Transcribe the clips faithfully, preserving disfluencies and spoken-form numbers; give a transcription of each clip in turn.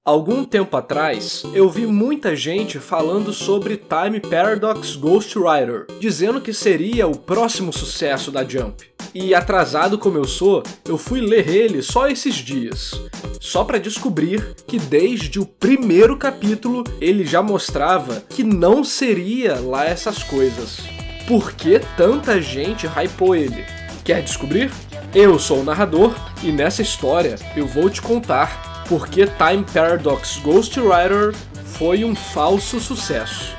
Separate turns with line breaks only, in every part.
Algum tempo atrás, eu vi muita gente falando sobre Time Paradox Ghostwriter, dizendo que seria o próximo sucesso da Jump. E atrasado como eu sou, eu fui ler ele só esses dias, só para descobrir que desde o primeiro capítulo ele já mostrava que não seria lá essas coisas. Por que tanta gente hypou ele? Quer descobrir? Eu sou o narrador e nessa história eu vou te contar porque Time Paradox Ghostwriter foi um falso sucesso.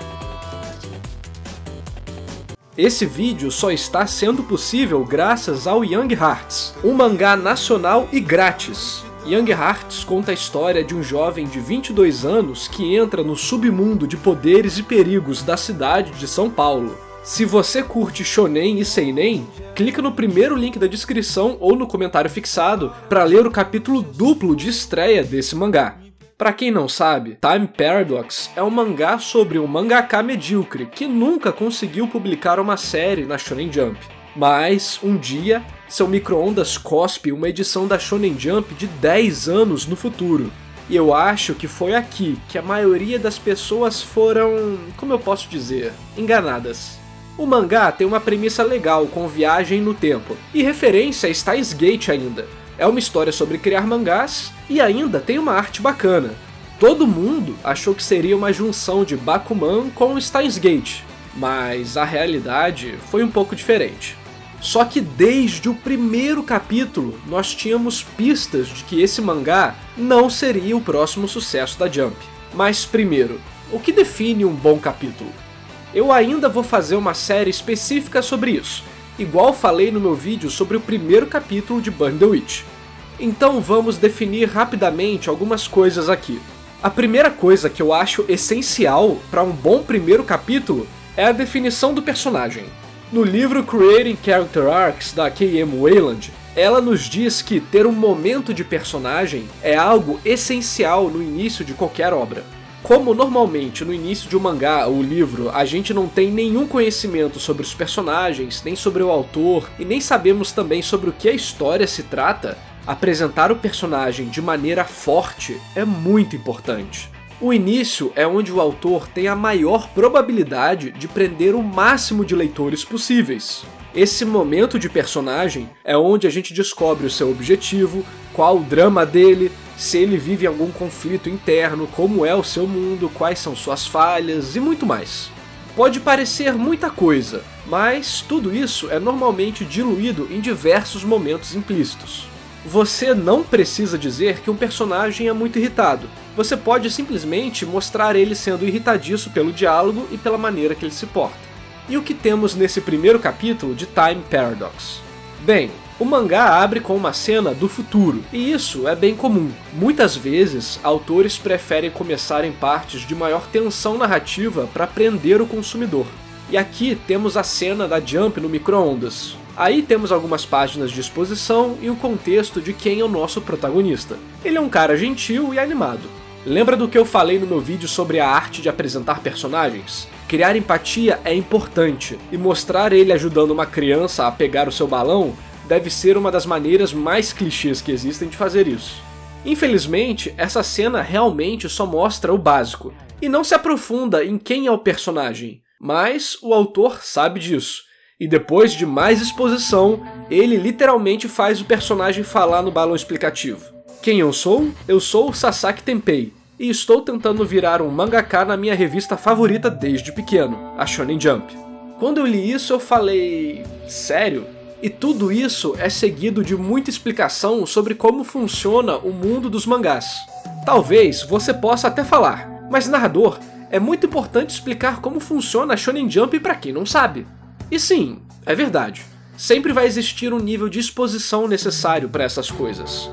Esse vídeo só está sendo possível graças ao Young Hearts, um mangá nacional e grátis. Young Hearts conta a história de um jovem de vinte e dois anos que entra no submundo de poderes e perigos da cidade de São Paulo. Se você curte shonen e seinen, clica no primeiro link da descrição ou no comentário fixado para ler o capítulo duplo de estreia desse mangá. Pra quem não sabe, Time Paradox é um mangá sobre um mangaka medíocre que nunca conseguiu publicar uma série na Shonen Jump. Mas, um dia, seu micro-ondas cospe uma edição da Shonen Jump de dez anos no futuro. E eu acho que foi aqui que a maioria das pessoas foram, como eu posso dizer, enganadas. O mangá tem uma premissa legal com viagem no tempo, e referência a Steins Gate ainda. É uma história sobre criar mangás, e ainda tem uma arte bacana. Todo mundo achou que seria uma junção de Bakuman com Steins Gate, mas a realidade foi um pouco diferente. Só que desde o primeiro capítulo nós tínhamos pistas de que esse mangá não seria o próximo sucesso da Jump. Mas primeiro, o que define um bom capítulo? Eu ainda vou fazer uma série específica sobre isso, igual falei no meu vídeo sobre o primeiro capítulo de Burn the Witch. Então vamos definir rapidamente algumas coisas aqui. A primeira coisa que eu acho essencial para um bom primeiro capítulo é a definição do personagem. No livro Creating Character Arcs da K M Wayland, ela nos diz que ter um momento de personagem é algo essencial no início de qualquer obra. Como normalmente no início de um mangá ou livro a gente não tem nenhum conhecimento sobre os personagens, nem sobre o autor, e nem sabemos também sobre o que a história se trata, apresentar o personagem de maneira forte é muito importante. O início é onde o autor tem a maior probabilidade de prender o máximo de leitores possíveis. Esse momento de personagem é onde a gente descobre o seu objetivo, qual o drama dele, se ele vive algum conflito interno, como é o seu mundo, quais são suas falhas e muito mais. Pode parecer muita coisa, mas tudo isso é normalmente diluído em diversos momentos implícitos. Você não precisa dizer que um personagem é muito irritado, você pode simplesmente mostrar ele sendo irritadiço pelo diálogo e pela maneira que ele se porta. E o que temos nesse primeiro capítulo de Time Paradox? Bem, o mangá abre com uma cena do futuro, e isso é bem comum. Muitas vezes, autores preferem começar em partes de maior tensão narrativa para prender o consumidor. E aqui temos a cena da Jump no micro-ondas. Aí temos algumas páginas de exposição e o contexto de quem é o nosso protagonista. Ele é um cara gentil e animado. Lembra do que eu falei no meu vídeo sobre a arte de apresentar personagens? Criar empatia é importante, e mostrar ele ajudando uma criança a pegar o seu balão deve ser uma das maneiras mais clichês que existem de fazer isso. Infelizmente, essa cena realmente só mostra o básico, e não se aprofunda em quem é o personagem, mas o autor sabe disso. E depois de mais exposição, ele literalmente faz o personagem falar no balão explicativo. Quem eu sou? Eu sou o Sasaki Tenpei, e estou tentando virar um mangaka na minha revista favorita desde pequeno, a Shonen Jump. Quando eu li isso eu falei... sério? E tudo isso é seguido de muita explicação sobre como funciona o mundo dos mangás. Talvez você possa até falar, mas narrador, é muito importante explicar como funciona a Shonen Jump para quem não sabe. E sim, é verdade. Sempre vai existir um nível de exposição necessário para essas coisas.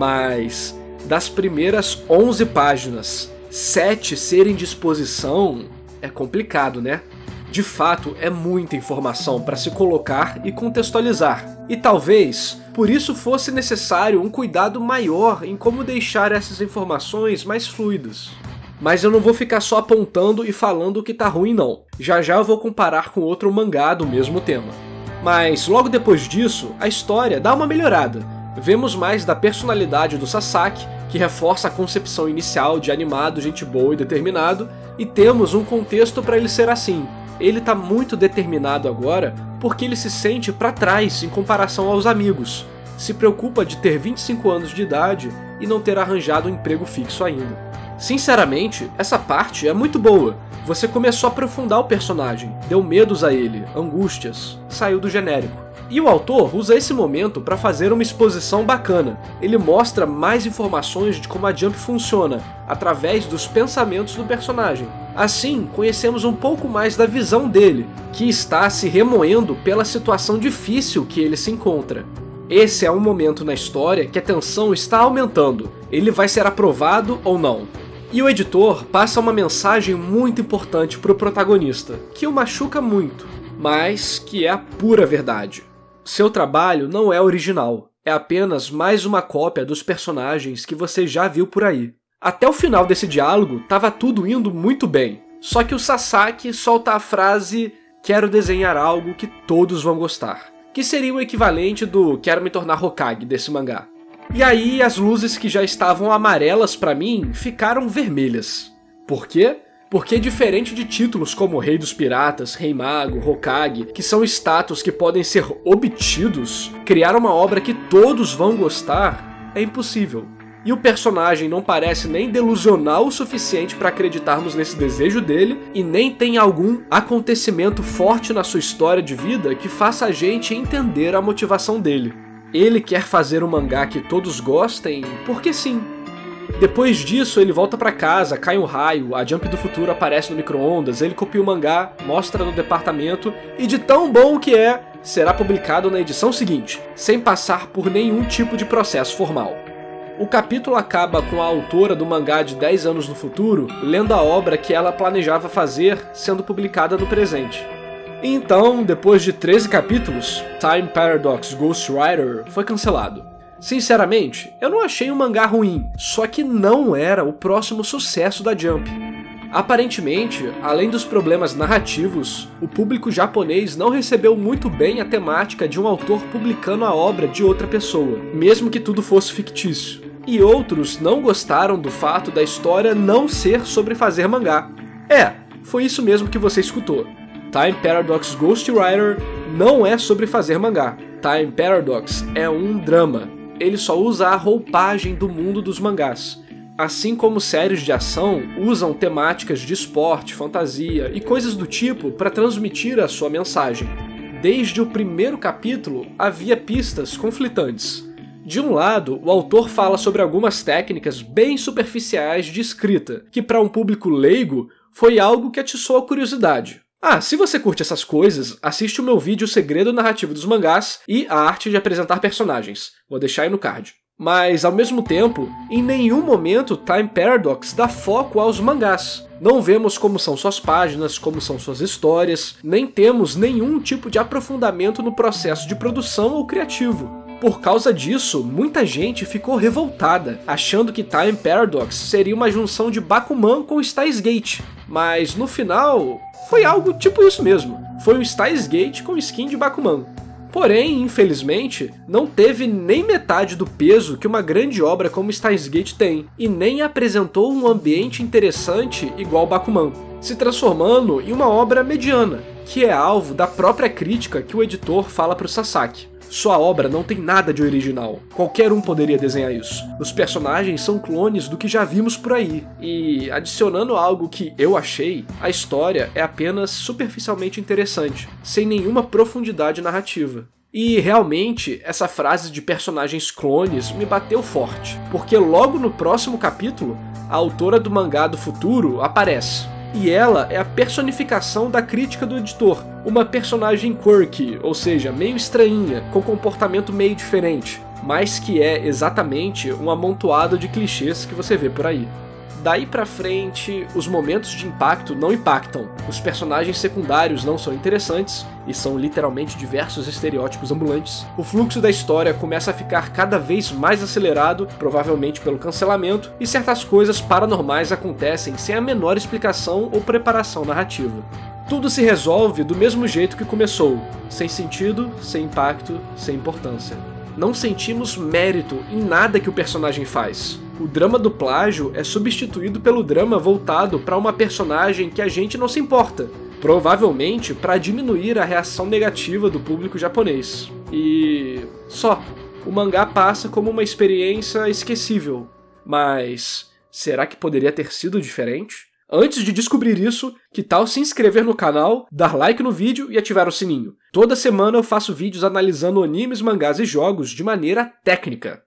Mas, das primeiras onze páginas, sete serem de exposição é complicado, né? De fato, é muita informação para se colocar e contextualizar. E talvez, por isso fosse necessário um cuidado maior em como deixar essas informações mais fluidas. Mas eu não vou ficar só apontando e falando o que tá ruim não. Já já eu vou comparar com outro mangá do mesmo tema. Mas logo depois disso, a história dá uma melhorada. Vemos mais da personalidade do Sasaki, que reforça a concepção inicial de animado, gente boa e determinado, e temos um contexto para ele ser assim. Ele tá muito determinado agora porque ele se sente para trás em comparação aos amigos, se preocupa de ter vinte e cinco anos de idade e não ter arranjado um emprego fixo ainda. Sinceramente, essa parte é muito boa. Você começou a aprofundar o personagem, deu medos a ele, angústias, saiu do genérico. E o autor usa esse momento para fazer uma exposição bacana. Ele mostra mais informações de como a Jump funciona, através dos pensamentos do personagem. Assim, conhecemos um pouco mais da visão dele, que está se remoendo pela situação difícil que ele se encontra. Esse é um momento na história que a tensão está aumentando. Ele vai ser aprovado ou não? E o editor passa uma mensagem muito importante para o protagonista, que o machuca muito, mas que é a pura verdade. Seu trabalho não é original, é apenas mais uma cópia dos personagens que você já viu por aí. Até o final desse diálogo, tava tudo indo muito bem, só que o Sasaki solta a frase "quero desenhar algo que todos vão gostar", que seria o equivalente do "quero me tornar Hokage" desse mangá. E aí as luzes que já estavam amarelas pra mim ficaram vermelhas. Por quê? Porque diferente de títulos como Rei dos Piratas, Rei Mago, Hokage, que são status que podem ser obtidos, criar uma obra que todos vão gostar é impossível. E o personagem não parece nem delusional o suficiente para acreditarmos nesse desejo dele, e nem tem algum acontecimento forte na sua história de vida que faça a gente entender a motivação dele. Ele quer fazer um mangá que todos gostem porque sim. Depois disso, ele volta pra casa, cai um raio, a Jump do futuro aparece no micro-ondas, ele copia o mangá, mostra no departamento, e de tão bom que é, será publicado na edição seguinte, sem passar por nenhum tipo de processo formal. O capítulo acaba com a autora do mangá de dez anos no futuro lendo a obra que ela planejava fazer sendo publicada no presente. E então, depois de treze capítulos, Time Paradox Ghostwriter foi cancelado. Sinceramente, eu não achei um mangá ruim, só que não era o próximo sucesso da Jump. Aparentemente, além dos problemas narrativos, o público japonês não recebeu muito bem a temática de um autor publicando a obra de outra pessoa, mesmo que tudo fosse fictício. E outros não gostaram do fato da história não ser sobre fazer mangá. É, foi isso mesmo que você escutou. Time Paradox Ghostwriter não é sobre fazer mangá. Time Paradox é um drama. Ele só usa a roupagem do mundo dos mangás. Assim como séries de ação usam temáticas de esporte, fantasia e coisas do tipo para transmitir a sua mensagem. Desde o primeiro capítulo havia pistas conflitantes. De um lado, o autor fala sobre algumas técnicas bem superficiais de escrita, que para um público leigo foi algo que atiçou a curiosidade. Ah, se você curte essas coisas, assiste o meu vídeo O Segredo Narrativo dos Mangás e a Arte de Apresentar Personagens. Vou deixar aí no card. Mas, ao mesmo tempo, em nenhum momento Time Paradox dá foco aos mangás. Não vemos como são suas páginas, como são suas histórias, nem temos nenhum tipo de aprofundamento no processo de produção ou criativo. Por causa disso, muita gente ficou revoltada, achando que Time Paradox seria uma junção de Bakuman com Steins Gate. Mas, no final, foi algo tipo isso mesmo. Foi um Steins Gate com skin de Bakuman. Porém, infelizmente, não teve nem metade do peso que uma grande obra como Steins Gate tem, e nem apresentou um ambiente interessante igual Bakuman, se transformando em uma obra mediana, que é alvo da própria crítica que o editor fala para o Sasaki. Sua obra não tem nada de original, qualquer um poderia desenhar isso. Os personagens são clones do que já vimos por aí, e adicionando algo que eu achei, a história é apenas superficialmente interessante, sem nenhuma profundidade narrativa. E realmente, essa frase de personagens clones me bateu forte, porque logo no próximo capítulo, a autora do mangá do futuro aparece. E ela é a personificação da crítica do editor, uma personagem quirky, ou seja, meio estranhinha, com comportamento meio diferente, mas que é exatamente um amontoado de clichês que você vê por aí. Daí pra frente, os momentos de impacto não impactam, os personagens secundários não são interessantes, e são literalmente diversos estereótipos ambulantes. O fluxo da história começa a ficar cada vez mais acelerado, provavelmente pelo cancelamento, e certas coisas paranormais acontecem sem a menor explicação ou preparação narrativa. Tudo se resolve do mesmo jeito que começou, sem sentido, sem impacto, sem importância. Não sentimos mérito em nada que o personagem faz. o drama do plágio é substituído pelo drama voltado para uma personagem que a gente não se importa, provavelmente para diminuir a reação negativa do público japonês. E só, o mangá passa como uma experiência esquecível. Mas será que poderia ter sido diferente? Antes de descobrir isso, que tal se inscrever no canal, dar like no vídeo e ativar o sininho? Toda semana eu faço vídeos analisando animes, mangás e jogos de maneira técnica.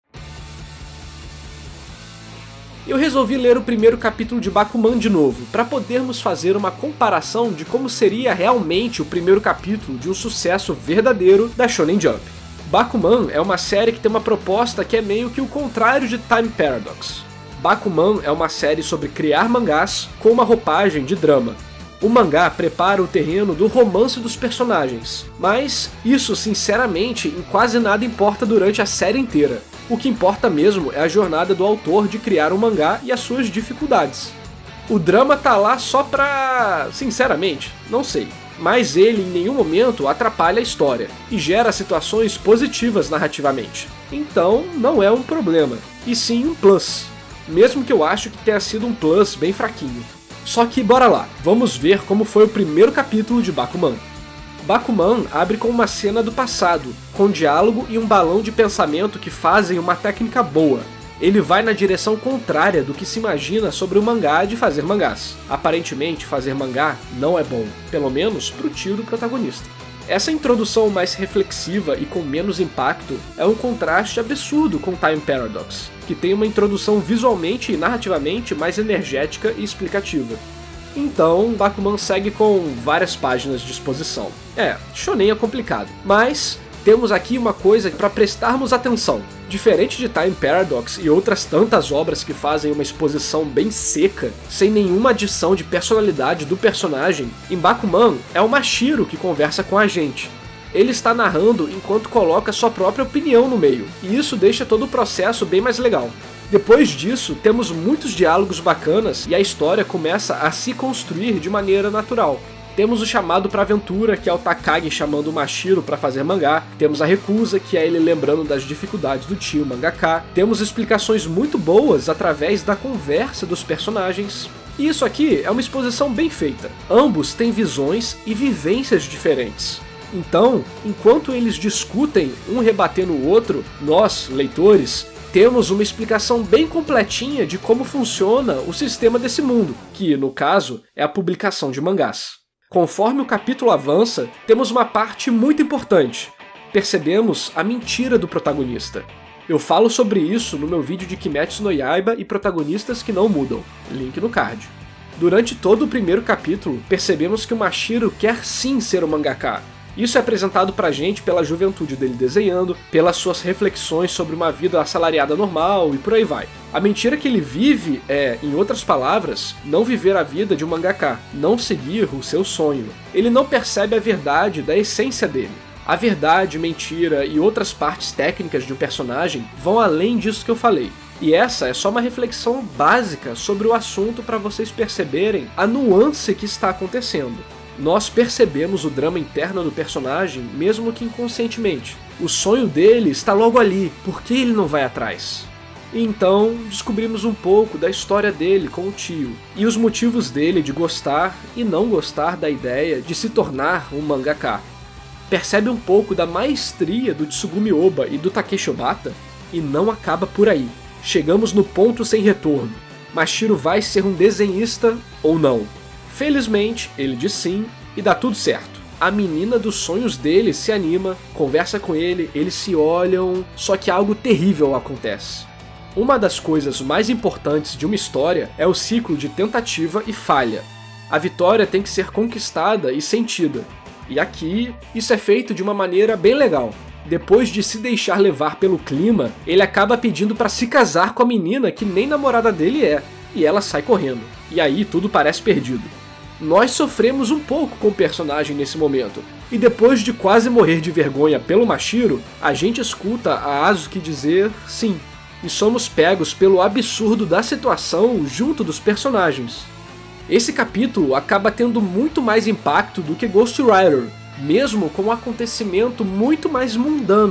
Eu resolvi ler o primeiro capítulo de Bakuman de novo, para podermos fazer uma comparação de como seria realmente o primeiro capítulo de um sucesso verdadeiro da Shonen Jump. Bakuman é uma série que tem uma proposta que é meio que o contrário de Time Paradox. Bakuman é uma série sobre criar mangás com uma roupagem de drama. O mangá prepara o terreno do romance dos personagens, mas isso sinceramente em quase nada importa durante a série inteira. O que importa mesmo é a jornada do autor de criar um mangá e as suas dificuldades. O drama tá lá só pra... sinceramente, não sei. Mas ele em nenhum momento atrapalha a história e gera situações positivas narrativamente. Então não é um problema, e sim um plus. Mesmo que eu acho que tenha sido um plus bem fraquinho. Só que bora lá, vamos ver como foi o primeiro capítulo de Bakuman. Bakuman abre com uma cena do passado, com diálogo e um balão de pensamento que fazem uma técnica boa. Ele vai na direção contrária do que se imagina sobre o mangá de fazer mangás. Aparentemente, fazer mangá não é bom, pelo menos pro tio do protagonista. Essa introdução mais reflexiva e com menos impacto é um contraste absurdo com Time Paradox, que tem uma introdução visualmente e narrativamente mais energética e explicativa. Então, Bakuman segue com várias páginas de exposição. É, shonen é complicado, mas temos aqui uma coisa para prestarmos atenção. Diferente de Time Paradox e outras tantas obras que fazem uma exposição bem seca, sem nenhuma adição de personalidade do personagem, em Bakuman é o Mashiro que conversa com a gente. Ele está narrando enquanto coloca sua própria opinião no meio, e isso deixa todo o processo bem mais legal. Depois disso, temos muitos diálogos bacanas e a história começa a se construir de maneira natural. Temos o chamado para aventura, que é o Takagi chamando o Mashiro para fazer mangá. Temos a recusa, que é ele lembrando das dificuldades do tio mangaka. Temos explicações muito boas através da conversa dos personagens. E isso aqui é uma exposição bem feita. Ambos têm visões e vivências diferentes. Então, enquanto eles discutem, um rebatendo o outro, nós, leitores, temos uma explicação bem completinha de como funciona o sistema desse mundo, que, no caso, é a publicação de mangás. Conforme o capítulo avança, temos uma parte muito importante. Percebemos a mentira do protagonista. Eu falo sobre isso no meu vídeo de Kimetsu no Yaiba e protagonistas que não mudam, link no card. Durante todo o primeiro capítulo, percebemos que o Mashiro quer sim ser um mangaka. Isso é apresentado pra gente pela juventude dele desenhando, pelas suas reflexões sobre uma vida assalariada normal e por aí vai. A mentira que ele vive é, em outras palavras, não viver a vida de um mangaka, não seguir o seu sonho. Ele não percebe a verdade da essência dele. A verdade, mentira e outras partes técnicas de um personagem vão além disso que eu falei. E essa é só uma reflexão básica sobre o assunto para vocês perceberem a nuance que está acontecendo. Nós percebemos o drama interno do personagem, mesmo que inconscientemente. O sonho dele está logo ali, por que ele não vai atrás? E então, descobrimos um pouco da história dele com o tio, e os motivos dele de gostar e não gostar da ideia de se tornar um mangaka. Percebe um pouco da maestria do Tsugumi Ohba e do Takeshi Obata? E não acaba por aí. Chegamos no ponto sem retorno. Mashiro vai ser um desenhista ou não? Felizmente, ele diz sim, e dá tudo certo. A menina dos sonhos dele se anima, conversa com ele, eles se olham, só que algo terrível acontece. Uma das coisas mais importantes de uma história é o ciclo de tentativa e falha. A vitória tem que ser conquistada e sentida. E aqui, isso é feito de uma maneira bem legal. Depois de se deixar levar pelo clima, ele acaba pedindo para se casar com a menina que nem namorada dele é, e ela sai correndo. E aí tudo parece perdido. Nós sofremos um pouco com o personagem nesse momento, e depois de quase morrer de vergonha pelo Mashiro, a gente escuta a Azuki dizer sim, e somos pegos pelo absurdo da situação junto dos personagens. Esse capítulo acaba tendo muito mais impacto do que Ghost Rider, mesmo com um acontecimento muito mais mundano.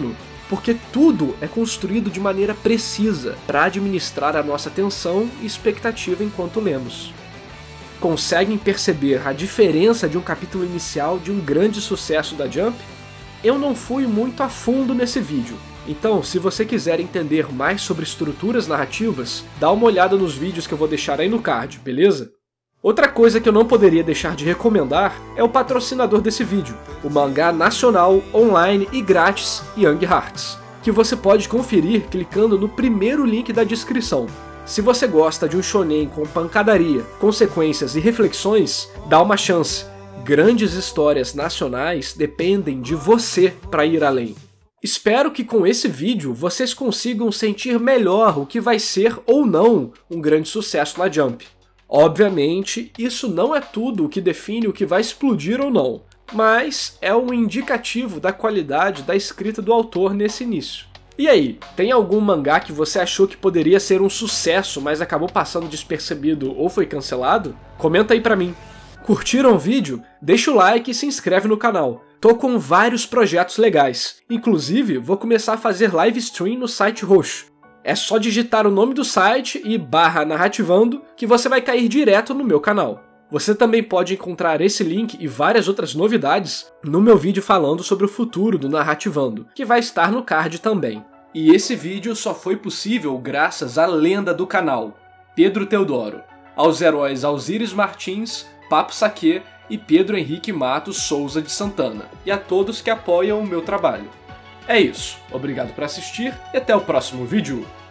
porque tudo é construído de maneira precisa para administrar a nossa atenção e expectativa enquanto lemos. Conseguem perceber a diferença de um capítulo inicial de um grande sucesso da Jump? Eu não fui muito a fundo nesse vídeo, então se você quiser entender mais sobre estruturas narrativas, dá uma olhada nos vídeos que eu vou deixar aí no card, beleza? Outra coisa que eu não poderia deixar de recomendar é o patrocinador desse vídeo, o mangá nacional, online e grátis Young Hearts, que você pode conferir clicando no primeiro link da descrição. Se você gosta de um shonen com pancadaria, consequências e reflexões, dá uma chance. Grandes histórias nacionais dependem de você para ir além. Espero que com esse vídeo vocês consigam sentir melhor o que vai ser ou não um grande sucesso na Jump. Obviamente, isso não é tudo o que define o que vai explodir ou não, mas é um indicativo da qualidade da escrita do autor nesse início. E aí, tem algum mangá que você achou que poderia ser um sucesso, mas acabou passando despercebido ou foi cancelado? Comenta aí pra mim. Curtiram o vídeo? Deixa o like e se inscreve no canal. Tô com vários projetos legais, inclusive vou começar a fazer live stream no site roxo. É só digitar o nome do site e barra narrativando que você vai cair direto no meu canal. Você também pode encontrar esse link e várias outras novidades no meu vídeo falando sobre o futuro do Narrativando, que vai estar no card também. E esse vídeo só foi possível graças à lenda do canal, Pedro Teodoro, aos heróis Alzires Martins, Papo Saque e Pedro Henrique Matos Souza de Santana, e a todos que apoiam o meu trabalho. É isso, obrigado por assistir e até o próximo vídeo.